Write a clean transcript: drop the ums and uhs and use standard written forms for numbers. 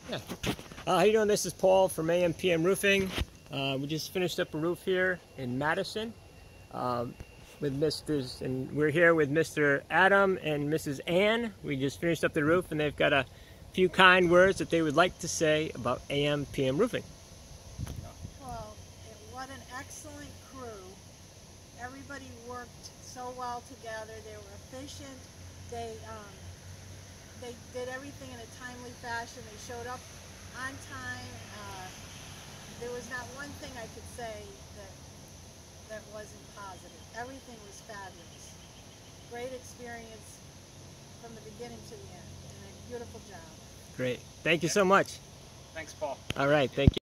Yeah. How you doing? This is Paul from AM/PM Roofing. We just finished up a roof here in Madison and we're here with Mr. Adam and Mrs. Ann. We just finished up the roof, and they've got a few kind words that they would like to say about AM/PM Roofing. Well, what an excellent crew. Everybody worked so well together. They were efficient. They did everything in a timely fashion. They showed up on time. There was not one thing I could say that wasn't positive. Everything was fabulous. Great experience from the beginning to the end, and a beautiful job. Great. Thank you so much. Thanks, Paul. All right. Thank you.